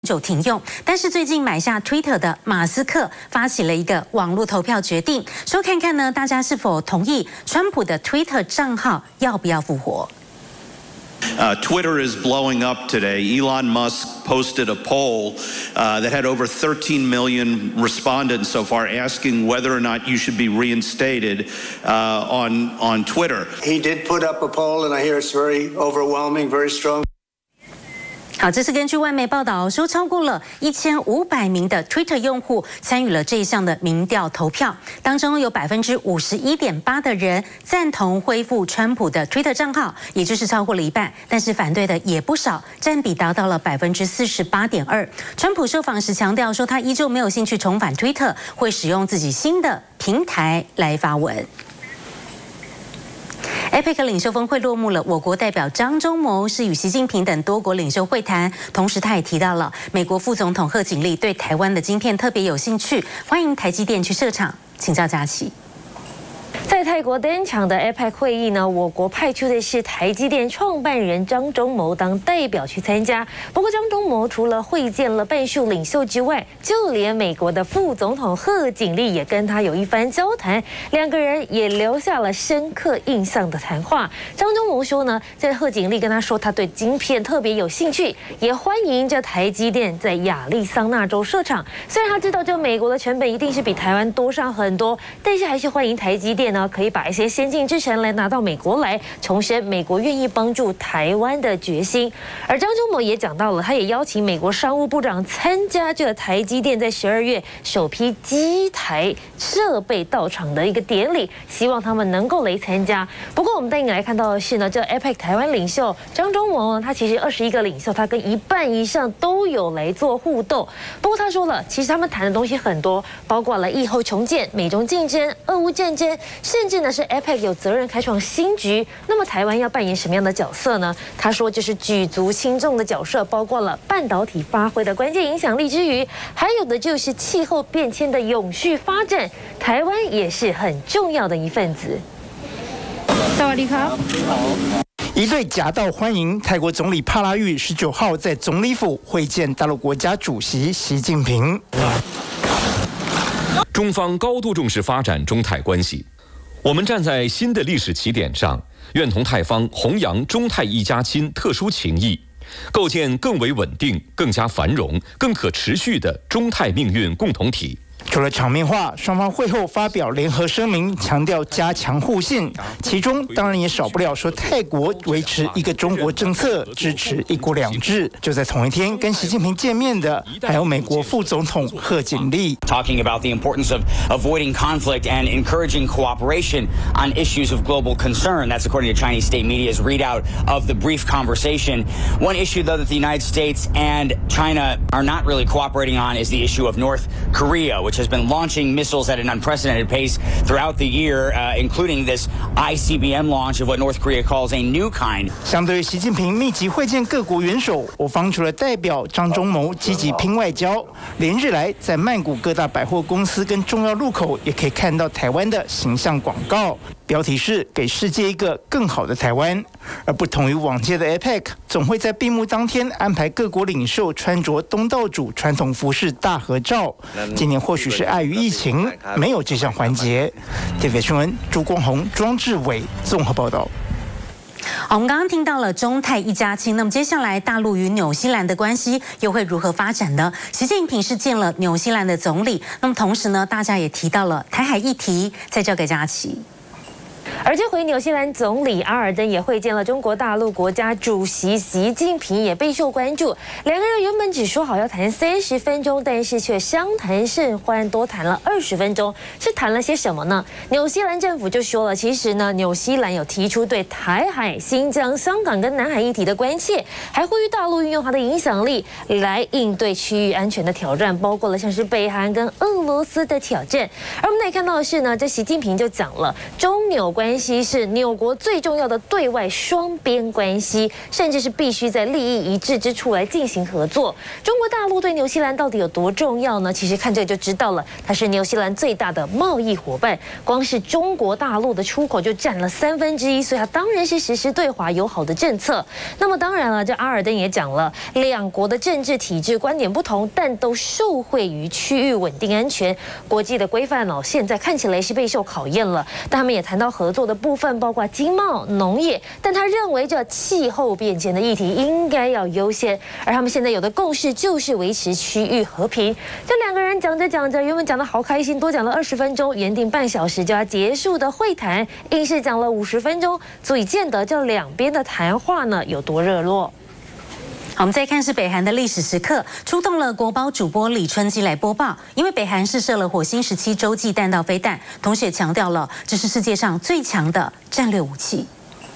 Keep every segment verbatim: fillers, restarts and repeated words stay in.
就停用，但是最近买下 Twitter 的马斯克发起了一个网络投票决定，说看看呢大家是否同意川普的 Twitter 账号要不要复活。 Uh, Twitter is blowing up today. Elon Musk posted a poll uh, that had over thirteen million respondents so far, asking whether or not you should be reinstated uh, on on Twitter. He did put up a poll, and I hear it's very overwhelming, very strong. 好，这是根据外媒报道说，超过了一千五百名的 Twitter 用户参与了这一项的民调投票，当中有百分之五十一点八的人赞同恢复川普的 Twitter 账号，也就是超过了一半，但是反对的也不少，占比达到了百分之四十八点二。川普受访时强调说，他依旧没有兴趣重返 Twitter， 会使用自己新的平台来发文。 A P E C 领袖峰会落幕了，我国代表张忠谋是与习近平等多国领袖会谈，同时他也提到了美国副总统贺锦丽对台湾的晶片特别有兴趣，欢迎台积电去设厂，请教佳琪。 在泰国登场的 A P E C 会议呢，我国派出的是台积电创办人张忠谋当代表去参加。不过，张忠谋除了会见了半数领袖之外，就连美国的副总统贺锦丽也跟他有一番交谈，两个人也留下了深刻印象的谈话。张忠谋说呢，在贺锦丽跟他说他对晶片特别有兴趣，也欢迎这台积电在亚利桑那州设厂。虽然他知道这美国的成本一定是比台湾多上很多，但是还是欢迎台积电呢。 可以把一些先进制程来拿到美国来，重申美国愿意帮助台湾的决心。而张忠谋也讲到了，他也邀请美国商务部长参加这台积电在十二月首批机台设备到场的一个典礼，希望他们能够来参加。不过我们带你来看到的是呢，这 A P E C 台湾领袖张忠谋呢，他其实二十一个领袖，他跟一半以上都有来做互动。不过他说了，其实他们谈的东西很多，包括了疫后重建、美中竞争、俄乌战争。 甚至呢是 A P E C 有责任开创新局，那么台湾要扮演什么样的角色呢？他说就是举足轻重的角色，包括了半导体发挥的关键影响力之余，还有的就是气候变迁的永续发展，台湾也是很重要的一份子。 萨瓦迪卡。 一对夹道欢迎泰国总理帕拉育十九号在总理府会见大陆国家主席习近平。 中方高度重视发展中泰关系，我们站在新的历史起点上，愿同泰方弘扬中泰一家亲特殊情谊，构建更为稳定、更加繁荣、更可持续的中泰命运共同体。 除了场面话，双方会后发表联合声明，强调加强互信。其中当然也少不了说泰国维持一个中国政策，支持一国两制。就在同一天跟习近平见面的，还有美国副总统贺锦丽。 Talking about the importance of avoiding conflict and encouraging cooperation on issues of global concern. That's according to Chinese state media's readout of the brief conversation. One issue, though, that the United States and China are not really cooperating on is the issue of North Korea, which has been launching missiles at an unprecedented pace throughout the year, uh, including this I C B M launch of what North Korea calls a new kind. 相对于习近平密集会见各国元首，我方除了代表张忠谋积极拼外交，连日来在曼谷各大百货公司跟重要路口也可以看到台湾的形象广告，标题是“给世界一个更好的台湾”。而不同于往届的 A P E C， 总会在闭幕当天安排各国领袖穿着东道主传统服饰大合照。今年或许是碍于疫情，没有这项环节。T V B 新闻朱光宏、庄志伟综合报道。 好，我们刚刚听到了中泰一家亲，那么接下来大陆与纽西兰的关系又会如何发展呢？习近平是见了纽西兰的总理，那么同时呢，大家也提到了台海议题，再交给佳琪。 而这回纽西兰总理阿尔登也会见了中国大陆国家主席习近平，也备受关注。两个人原本只说好要谈三十分钟，但是却相谈甚欢，多谈了二十分钟。是谈了些什么呢？纽西兰政府就说了，其实呢，纽西兰有提出对台海、新疆、香港跟南海议题的关切，还呼吁大陆运用它的影响力来应对区域安全的挑战，包括了像是北韩跟俄罗斯的挑战。而我们来看到的是呢，这习近平就讲了中纽关关系是纽国最重要的对外双边关系，甚至是必须在利益一致之处来进行合作。中国大陆对纽西兰到底有多重要呢？其实看这个就知道了，它是纽西兰最大的贸易伙伴，光是中国大陆的出口就占了三分之一，所以它当然是实施对华友好的政策。那么当然了，这阿尔登也讲了，两国的政治体制观点不同，但都受惠于区域稳定安全。国际的规范哦，现在看起来是备受考验了。但他们也谈到合作的部分，包括经贸、农业，但他认为这气候变迁的议题应该要优先。而他们现在有的共识就是维持区域和平。这两个人讲着讲着，原本讲得好开心，多讲了二十分钟，原定半小时就要结束的会谈，硬是讲了五十分钟，足以见得这两边的谈话呢有多热络。好，我们再看是北韩的历史时刻，出动了国宝主播李春基来播报，因为北韩试射了火星十七洲际弹道飞弹，同时也强调了这是世界上最强的战略武器。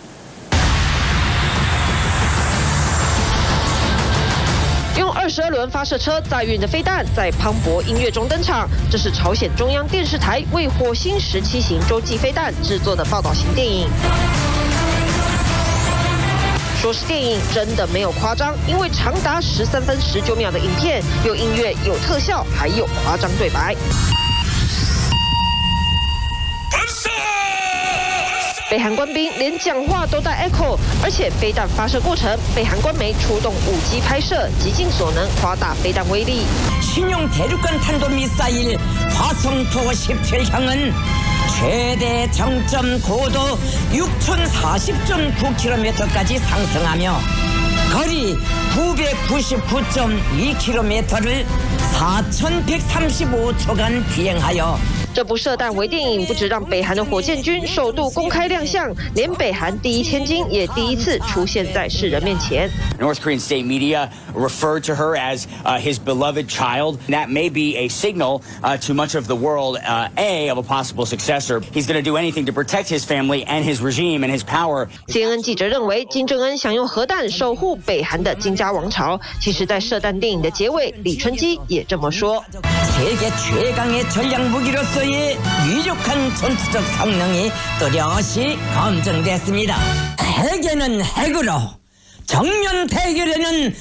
用二十二轮发射车载运的飞弹在磅礴音乐中登场，这是朝鲜中央电视台为火星十七型洲际飞弹制作的报道型电影。说是电影，真的没有夸张，因为长达十三分十九秒的影片，有音乐、有特效，还有夸张对白。北韩官兵连讲话都带 echo， 而且飞弹发射过程，北韩官媒出动五机拍摄，极尽所能夸大飞弹威力。 신형 대륙간 탄도미사일 화성토 십칠 형은 최대 정점 고도 육천사십 점 구 킬로미터까지 상승하며 거리 구백구십구 점 이 킬로미터를 사천백삼십오 초간 비행하여 这部射弹微电影不止让北韩的火箭军首度公开亮相，连北韩第一千金也第一次出现在世人面前。 North Korean state media referred to her as uh, his beloved child. That may be a signal uh, to much of the world, uh, A, of a possible successor. He's going to do anything to protect his family and his regime and his power. C N N 记者认为，金正恩想用核弹守护北韩的金家王朝。其实，在射弹电影的结尾，李春基也这么说。 세계 최강의 전략 무기로서의 유력한 전투적 성능이 뚜렷이 검증됐습니다. 핵에는 핵으로, 정면 대결에는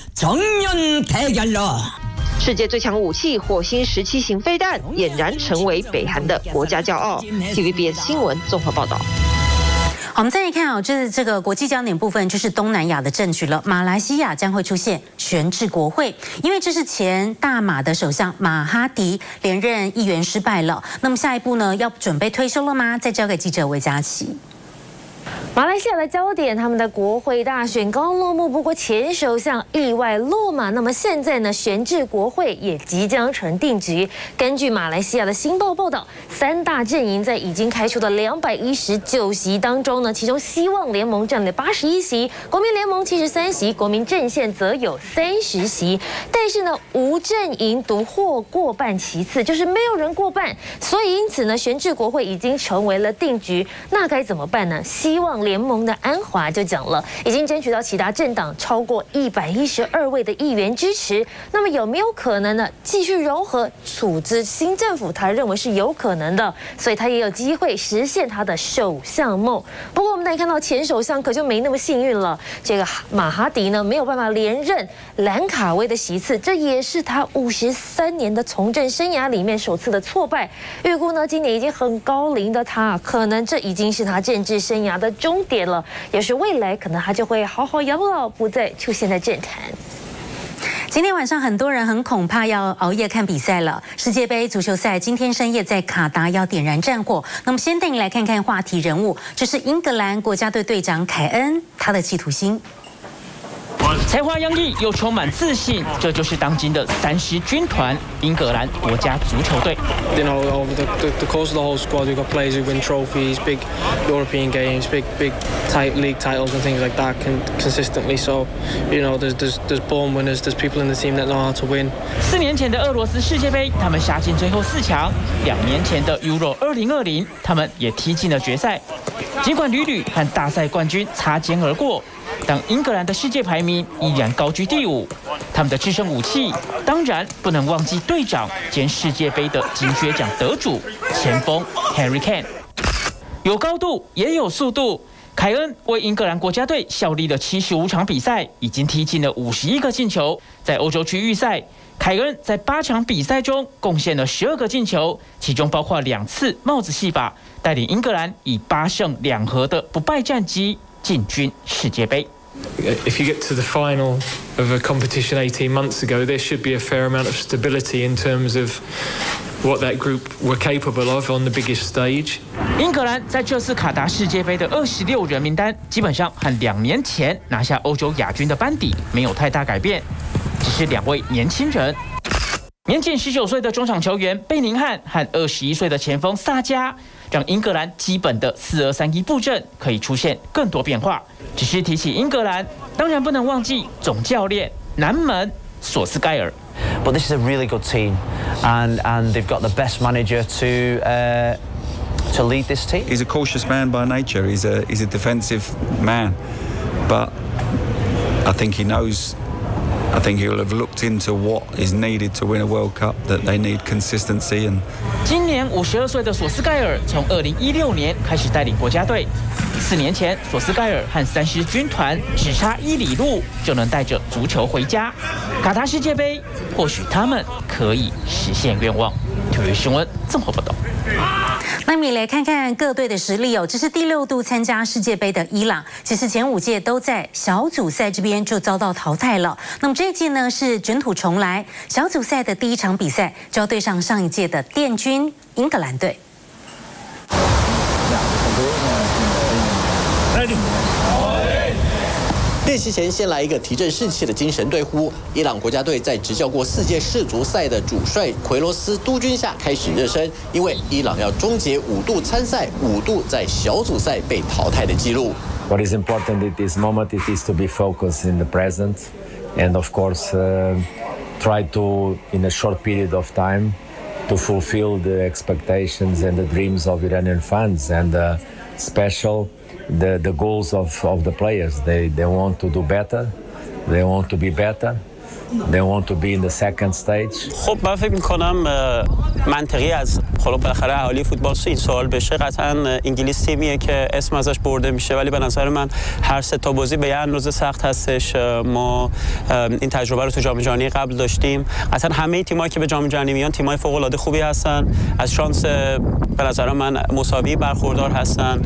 정면 대결로. 世界最强武器火星十七型飞弹俨然成为北韩的国家骄傲。T V B S 新闻综合报道。 好，我们再来看啊，这是这个国际焦点部分，就是东南亚的政局了。马来西亚将会出现悬置国会，因为这是前大马的首相马哈迪连任议员失败了。那么下一步呢，要准备退休了吗？再交给记者韦佳琪。 马来西亚的焦点，他们的国会大选刚落幕，不过前首相意外落马，那么现在呢，悬置国会也即将成定局。根据马来西亚的《新报》报道，三大阵营在已经开出的两百一十九席当中呢，其中希望联盟占了八十一席，国民联盟七十三席，国民阵线则有三十席。但是呢，无阵营独获过半其次，就是没有人过半，所以因此呢，悬置国会已经成为了定局。那该怎么办呢？希望 联盟的安华就讲了，已经争取到其他政党超过一百一十二位的议员支持。那么有没有可能呢？继续融合组织新政府？他认为是有可能的，所以他也有机会实现他的首相梦。不过我们来看到前首相可就没那么幸运了，这个马哈迪呢没有办法连任兰卡威的席次，这也是他五十三年的从政生涯里面首次的挫败。预估呢，今年已经很高龄的他，可能这已经是他政治生涯的终 终点了，也是未来可能他就会好好养老，不再出现在政坛。今天晚上很多人很恐怕要熬夜看比赛了。世界杯足球赛今天深夜在卡达要点燃战火。那么先带你来看看话题人物，这是英格兰国家队队长凯恩，他的企图心。 才华洋溢又充满自信，这就是当今的三狮军团——英格兰国家足球队。 You know, over the, the, the course of the whole squad, we've got players who win trophies, big European games, big big type league titles and things like that, can, consistently. So, you know, there's there's there's born winners. There's people in the team that know how to win. 四年前的俄罗斯世界杯，他们杀进最后四强；两年前的 Euro 二零二零，他们也踢进了决赛。尽管屡屡和大赛冠军擦肩而过。 但英格兰的世界排名依然高居第五，他们的制胜武器当然不能忘记队长兼世界杯的金靴奖得主前锋 Harry Kane。 有高度也有速度。凯恩为英格兰国家队效力了七十五场比赛，已经踢进了五十一个进球。在欧洲区预赛，凯恩在八场比赛中贡献了十二个进球，其中包括两次帽子戏法，带领英格兰以八胜两和的不败战绩进军世界杯。 If you get to the final of a competition eighteen months ago, there should be a fair amount of stability in terms of what that group were capable of on the biggest stage. 英格兰在这次卡达世界杯的二十六人名单，基本上和两年前拿下欧洲亚军的班底没有太大改变，只是两位年轻人。年仅十九岁的中场球员贝宁汉和二十一岁的前锋萨加，让英格兰基本的四二三一布阵可以出现更多变化。只是提起英格兰，当然不能忘记总教练南门索斯盖尔。 But this is a really good team, and and they've got the best manager to uh, to lead this team. He's a cautious man by nature. He's a he's a defensive man, but I think he knows. I think he'll have looked into what is needed to win a World Cup. That they need consistency and. 今年五十二岁的索斯盖尔从二零一六年开始带领国家队。四年前，索斯盖尔和三狮军团只差一里路就能带着足球回家。卡塔世界杯，或许他们可以实现愿望。体育新闻综合报道。 那么，来看看各队的实力哦。这是第六度参加世界杯的伊朗，其实前五届都在小组赛这边就遭到淘汰了。那么这一届呢是卷土重来，小组赛的第一场比赛就要对上上一届的殿军英格兰队。 练习前先来一个提振士气的精神对呼。伊朗国家队在执教过四届世足赛的主帅奎罗斯督军下开始热身，因为伊朗要终结五度参赛、五度在小组赛被淘汰的记录。 What is important at this moment it is to be focused in the present, and of course, uh, try to in a short period of time to fulfill the expectations and the dreams of Iranian fans and uh, special. The, the goals of, of the players. They, they want to do better. They want to be better. They want to be in the second stage. خب من فکر می‌کنم منطقی از خب بالاخره اهالی فوتبال این سوال بشه قطعاً انگلیس تیمیه که اسم ازش برده میشه ولی به نظر من هر سه تا بازی به یه اندازه سخت هستش. ما این تجربه رو تو جام جهانی قبل داشتیم. قطعاً همه تیمایی که به جام جهانی میان تیمای فوق‌العاده خوبی هستن. از شانس به نظر من مساوی برخوردار هستن.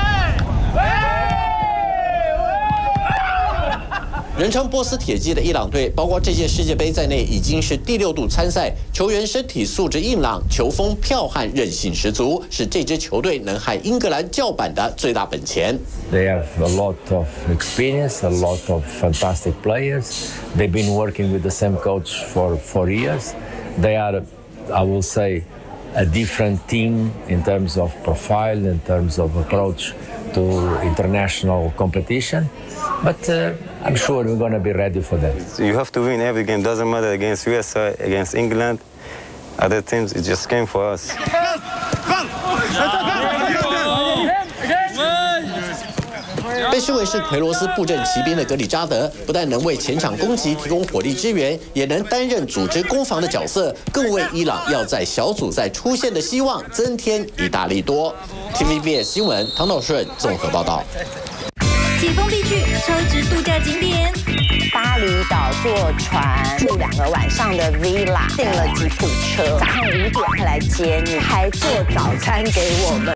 人称波斯铁骑的伊朗队，包括这届世界杯在内，已经是第六度参赛。球员身体素质硬朗，球风剽悍，韧性十足，是这支球队能和英格兰叫板的最大本钱。 They have a lot of experience, a lot of fantastic players. They've been working with the same coach for four years. They are, I will say, a different team in terms of profile, in terms of approach to international competition. But uh, I'm sure we're going to be ready for that. You have to win every game. Doesn't matter against U S A, against England, other teams. It just came for us. 被视为是奎罗斯布阵骑兵的格里扎德，不但能为前场攻击提供火力支援，也能担任组织攻防的角色，更为伊朗要在小组赛出现的希望增添一大利多。T V B S 新闻唐道顺综合报道。 解封必去超值度假景点，巴厘岛坐船住两个晚上的 villa， 订了吉普车，早上五点会来接你，还做早餐给我们。